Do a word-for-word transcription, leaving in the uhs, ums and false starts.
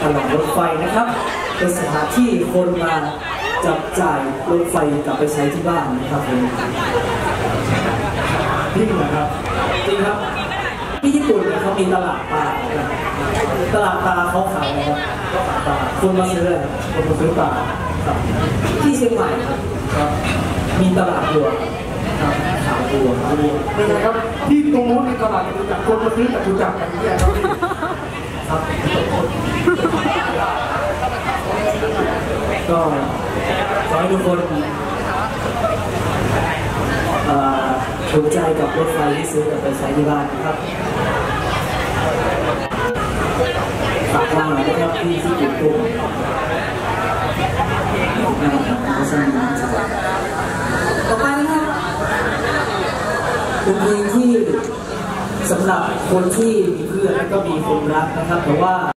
ลอดรถไฟนะครับเป็นสถานที่คนมาจับจ่ายรถไฟกลับไปใช้ที่บ้านนะครับผมจริงเหรอครับจริงครับที่ญี่ปุ่นเนี่ยเขามีตลาดปลาตลาดปลาเขาขายนะครับปลาคนมาซื้อคนมาซื้อปลาครับที่เชียงใหม่ครับมีตลาดบัวครับขายบัวบัวเป็นไงครับที่ตรงนู้นมีตลาดจตุจักรคนมาซื้อจตุจักรกันเนี่ยครับครับก็ขอให้ทุกคนถูกใจกับรถไฟที่ซื้อกลับไปใช้ที่บ้านนะครับฝากวางหน่อยนะครับที่ที่ญี่ปุ่นต่อไปนะครับเป็นเพลงที่สำหรับคนที่มีเพื่อนและก็มีคนรักนะครับแต่ว่า